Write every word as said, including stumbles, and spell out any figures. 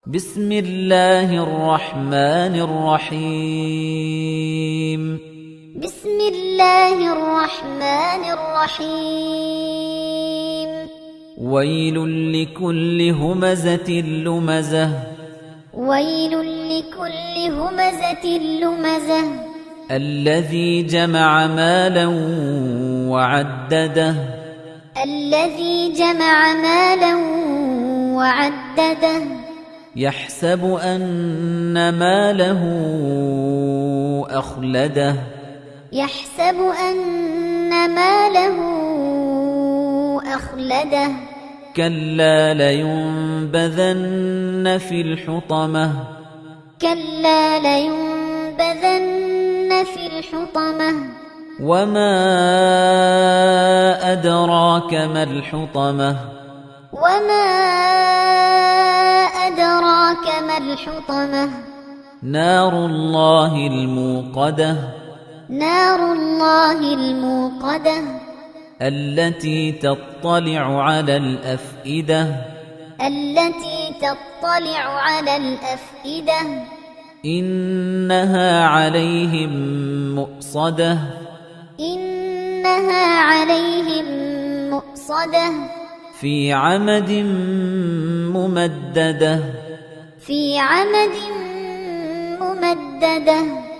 بسم الله الرحمن الرحيم بسم الله الرحمن الرحيم ويل لكل همزة لمزة ويل لكل همزة لمزة الذي جمع مالا وعدده الذي جمع مالا وعدده يحسب أن ماله أخلده يحسب أن ماله أخلده كلا لينبذن في الحطمة كلا لينبذن في الحطمة وما أدراك ما الحطمة وما أدراك ما الحطمة نار الله الموقدة نار الله الموقدة التي تطلع على الأفئدة التي تطلع على الأفئدة إنها عليهم مؤصدة إنها عليهم مؤصدة في عمد ممددة في عمد ممددة